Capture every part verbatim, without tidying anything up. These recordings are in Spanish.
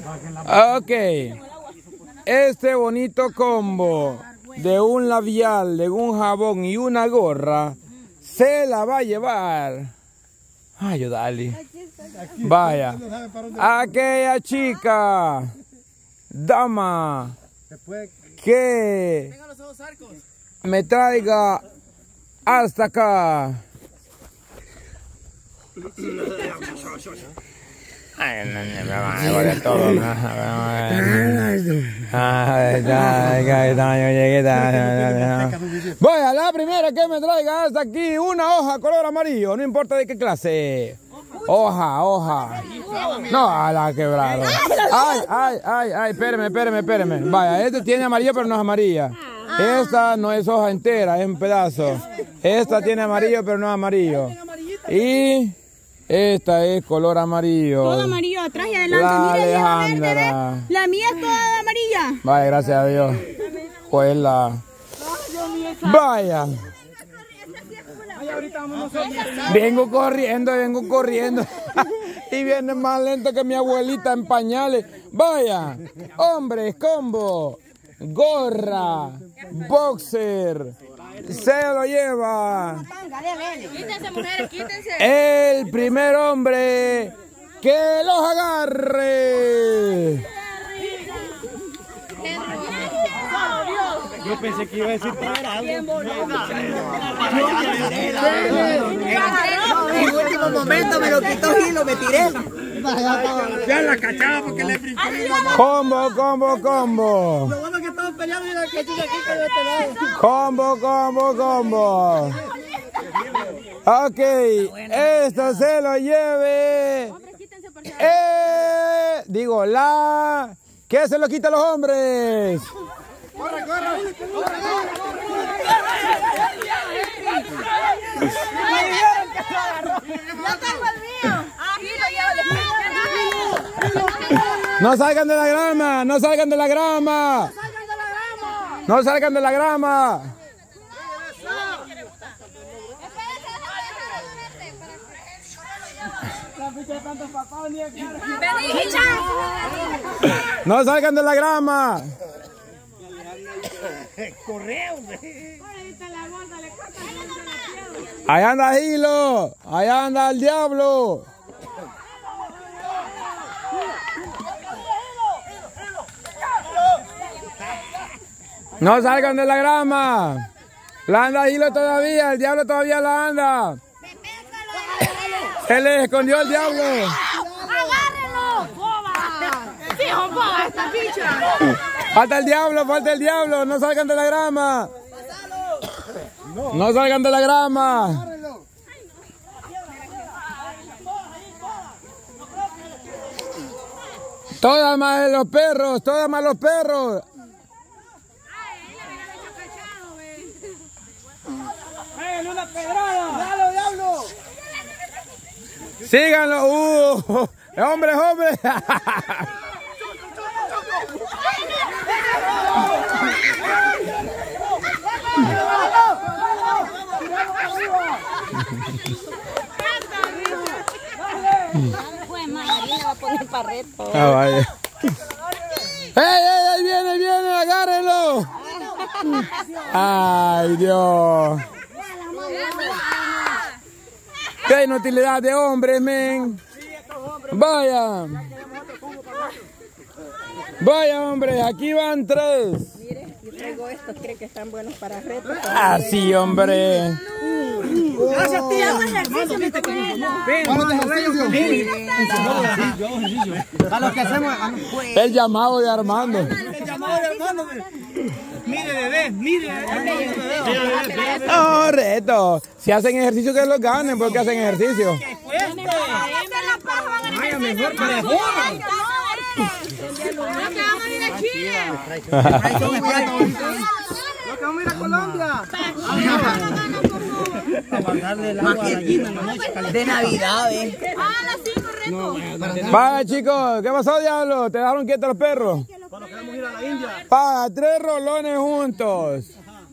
Ok. Este bonito combo de un labial, de un jabón y una gorra se la va a llevar. Ayúdale. Vaya. Aquella chica, dama, que me traiga hasta acá. Ay, no, no, me van a devolver todo. Voy a la primera que me traiga hasta aquí una hoja color amarillo, no importa de qué clase. Hoja, hoja. No, a la quebrado. Ay, ay, ay, ay, espéreme, espéreme, espéreme. Vaya, este tiene amarillo pero no es amarilla. Esta no es hoja entera, es un pedazo. Esta tiene amarillo pero no es amarillo. Y esta es color amarillo. Todo amarillo atrás y adelante. La Mira, Alejandra. verde, la mía es toda amarilla. Vaya, gracias a Dios. Pues la... Vaya. Vengo corriendo, vengo corriendo. Y viene más lento que mi abuelita en pañales. Vaya. Hombres, combo, gorra, boxer. Se lo lleva Quítense, mujeres, quítense. el primer hombre que los agarre. Yo pensé que iba a decir para algo. En último momento me lo quitó Gilo, me tiré. Ya la cachaba porque le brincó. Combo, combo, combo. Lo bueno que estamos peleando y la que sigue aquí con este lado. Combo, combo, combo. Ok, esto se lo lleve. Eh, digo, la... ¿Qué se lo quita a los hombres? ¡Corre, corre! No salgan de la grama, no salgan de la grama. No salgan de la grama. No salgan de la grama. Ahí anda Gilo, ahí anda el diablo. No salgan de la grama. La anda Gilo todavía, el diablo todavía la anda. Se le escondió el diablo. ¡Agárrenlo! ¡Boba! ¡Fijo, boba esta bicha! Falta el diablo, falta el diablo. No salgan de la grama. No salgan de la grama. Todas más de los perros, todas más los perros. ¡Una pedrada! ¡Dalo, diablo! Síganlo. Uh, hombre, hombre. Ah, vaya. ¡Ey, ey, ahí viene, ahí viene! ¡Agárrenlo! ¡Ay, Dios! ¡Qué inutilidad de hombres, men! ¡Vaya! ¡Vaya, hombre! Aquí van tres. Mire, yo traigo estos, creen que están buenos para retos. Así, hombre. Gracias, tía. A lo que hacemos. El llamado de Armando. El llamado de Armando. Mire, bebé, mire. No, reto. Si hacen ejercicio, que los ganen, porque hacen ejercicio. Vaya, mejor que de joda. Lo que vamos a ir a Colombia. Para darle el agua a la gallina en la noche. De Navidad, eh. Vaya, chicos, ¿qué pasó, diablo? ¿Te dejaron quietos los perros? Cuando queremos ir a la India. Para tres rolones juntos.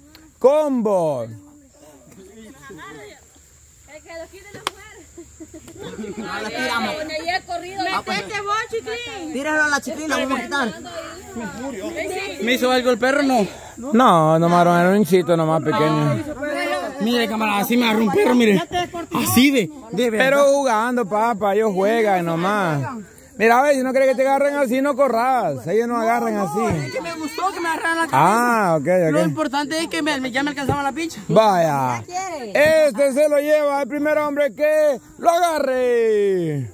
Combo. El que lo quite la mujer. No la tiramos. Metete vos, chiquín. Tíralo a la chiquilina, vamos a quitar. ¿Me hizo algo el perro? No. No, no, marón, era un hinchito nomás pequeño. Mire, camarada, así me agarró un perro, mire. Así de, de verdad. Pero jugando, papá, ellos juegan nomás. Mira, a ver, si no querés que te agarren así, no corras. Ellos no agarran así. Es que me gustó que me agarraran la cabeza. Ah, ok, Lo ok. importante es que me, ya me alcanzaba la pincha. Vaya. Este se lo lleva el primer hombre que lo agarre.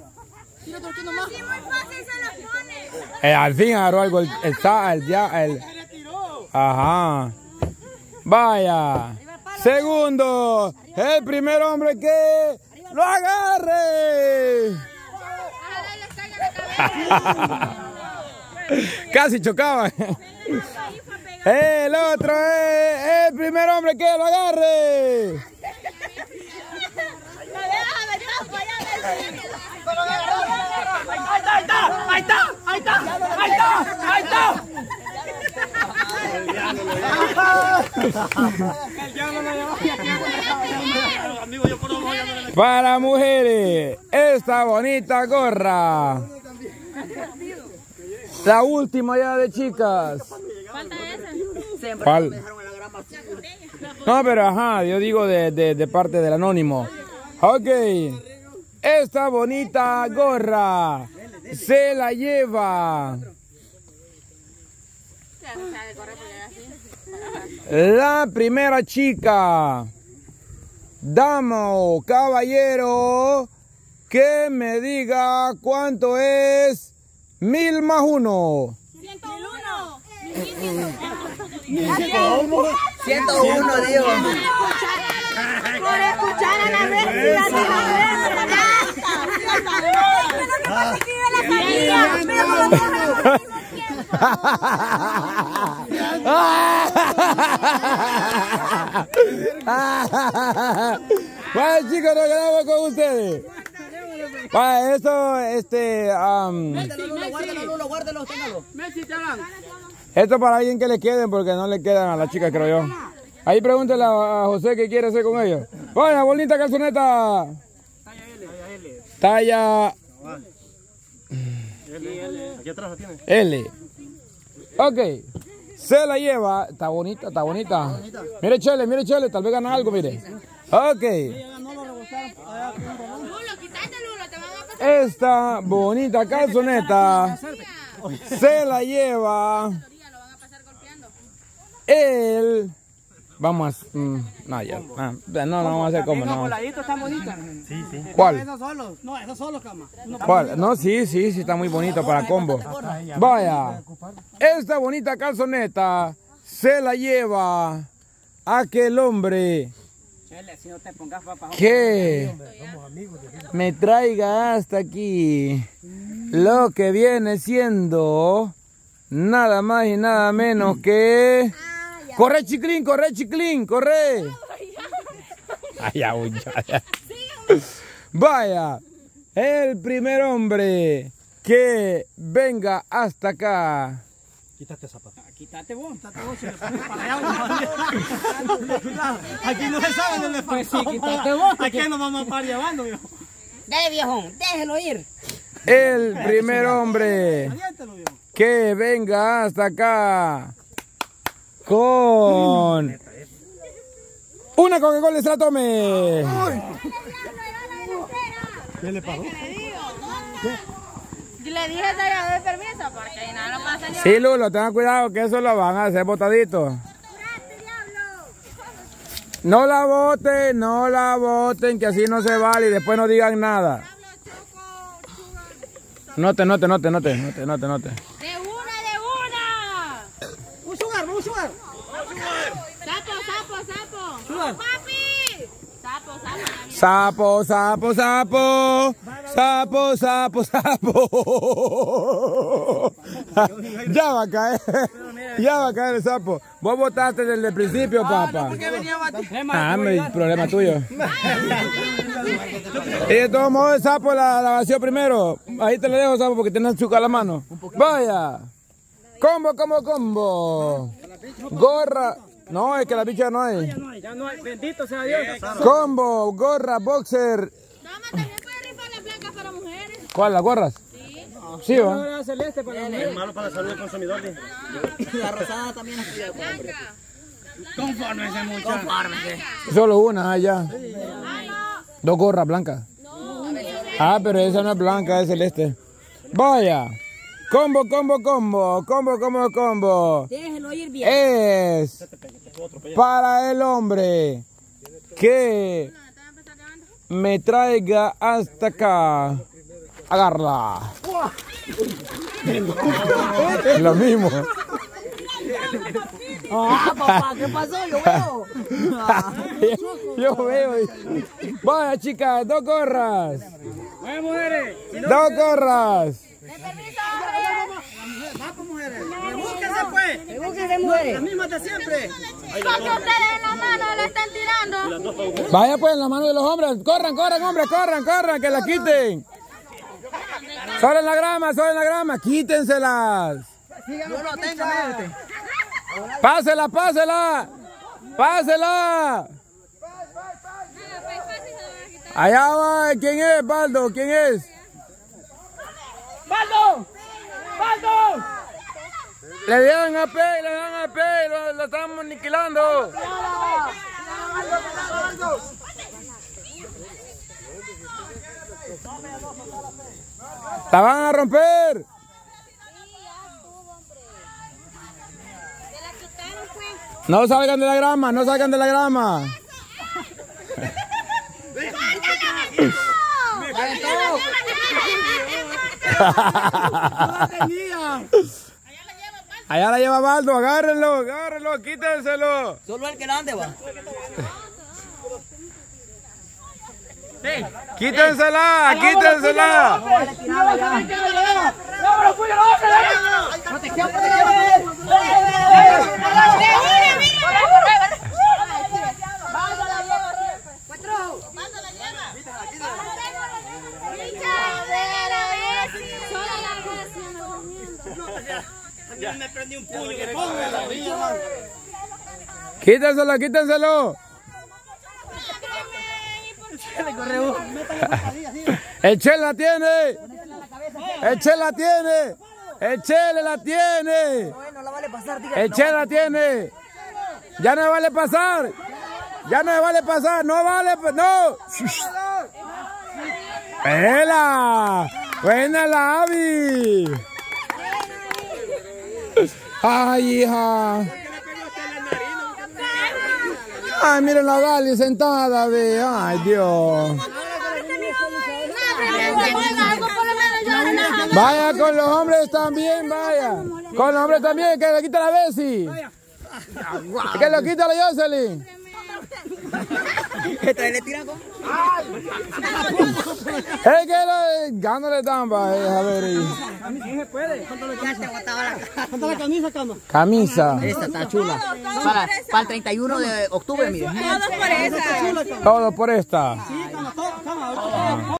Eh, al fin agarró algo el, el, el, ya, el. Ajá. Vaya. Segundo, el primer hombre que lo agarre. Casi chocaban. El otro es el primer hombre que lo agarre. Ahí está, ahí está, ahí está, ahí está, ahí está. Para mujeres, esta bonita gorra. La última ya de chicas. ¿Cuál? No, pero ajá, yo digo de, de, de parte del anónimo. Ok. Esta bonita gorra se la lleva la primera chica, dama o caballero, que me diga cuánto es mil más uno. ciento uno. ciento uno, digo. Por escuchar a la vecina, Bueno, chicos, nos quedamos con ustedes. Bueno, esto, este, um, Guárdalo, Lulo, guárdalo, téngalo. esto para alguien que le queden, porque no le quedan a la chica, creo yo. Ahí pregúntele a José qué quiere hacer con ellos. Bueno, bonita calzoneta. Talla Aquí atrás la tiene. L. Ok. Se la lleva. Está bonita, está bonita. Mire, Chele, mire, Chele. Tal vez gana algo, mire. Ok. Esta bonita calzoneta se la lleva el... Vamos a... Mm, no, ya. Ah, no, no vamos a hacer como no. Voladitos están bonitos. Sí, sí. ¿Cuál? Esos solos. No, esos solos, cama. ¿Cuál? No, sí, sí, sí, está muy bonito para combo. Vaya, esta bonita calzoneta se la lleva aquel hombre Si no te pongas, papá. que me traiga hasta aquí lo que viene siendo nada más y nada menos que... ¡Corre, chiclín, corre, chiclín, corre! Ay, ya, ya, ya. Vaya, el primer hombre que venga hasta acá. Quítate zapato. Quítate vos, quítate vos. Aquí no se sabe dónde fue. Pues sí, quítate vos. Aquí nos vamos a par llevando, viejo. Dale, viejón, déjelo ir. El primer hombre que venga hasta acá con una Coca-Cola se la tome. ¿Qué le pasó? Le dije que ya doy permiso porque ahí nada lo pasa. Sí, Lulo, tengan cuidado que eso lo van a hacer botaditos. No la boten, no la boten, que así no se vale y después no digan nada. Note, note, note, note, note, note, note. De una, de una. Un sugar, un sugar. Sapo, sapo, sapo. Papi. Sapo, sapo. Sapo, sapo, sapo. Sapo, sapo, sapo. Ya va a caer. Ya va a caer el sapo. Vos votaste desde el principio, papá. Ah, el problema tuyo. Y de todos modos el sapo la, la vació primero. Ahí te lo dejo, sapo, porque tenés azúcar a la mano. Vaya. Combo, combo, combo. Gorra. No, es que la bicha no hay. Ya no hay, bendito sea Dios. Combo, gorra, boxer. Toma, también puede rifar la ¿Cuál? ¿Las gorras? Sí. Sí, va. La celeste para la mujer. Es malo para la salud del consumidor. La rosada también es cuidado. Confórmese, muchachos. Confórmese. Solo una allá. Dos gorras blancas. Ah, pero esa no es blanca, es celeste. Vaya. Combo, combo, combo. Combo, combo, combo. Déjelo ir bien. Es para el hombre que me traiga hasta acá. Agárrala. Lo mismo. Ah, papá, ¿qué pasó? Yo veo. Yo veo. Vaya, chicas, dos gorras. Vaya, mujeres. Dos gorras. Vamos, mujeres. Rebúsquense, pues. Rebúsquense, mujeres. Las mismas de siempre. Porque ustedes en la mano le están tirando. Vaya pues en la mano de los hombres. Corran, corran, hombres, corran, corran, que la quiten. Solo en la grama, solo en la grama. Quítenselas. Yo no tengo mente. Pásela, pásela. Pásela. Allá va. ¿Quién es, Baldo? ¿Quién es? ¡Baldo! ¡Baldo! Le dan a P, le dan a P, lo, lo estamos aniquilando. La van a romper. No salgan de la grama, no salgan de la grama. Allá la lleva Baldo, agárrenlo, agárrenlo, quítenselo. Solo el que la ande va. Quítensela, quítensela. Ya me prendí un puño. Quítenselo, quítenselo. El Che la tiene. El Che la tiene. El Che la tiene. No la vale pasar, dígale. El Che la tiene. Ya no me vale pasar. Ya no me vale pasar. No vale. No. ¡Ela! Buena la Abby. Ay, hija. Ay, miren la Gali sentada, ve. Ay, Dios. Vaya con los hombres también, vaya. Con los hombres también, que le quita la Bessie. Que lo quita la Jocelyn. ¿Qué le tiran con? Es que lo ganándole tamba, eh, a ver. ¿Quién se puede? ¿Cuánto le quedaste? ¿Cuánto la camisa, cama? Camisa. Esta está chula. Para, para el treinta y uno de octubre, mire. Todos por esa. Todo por esta. Sí, cama, todo, cama.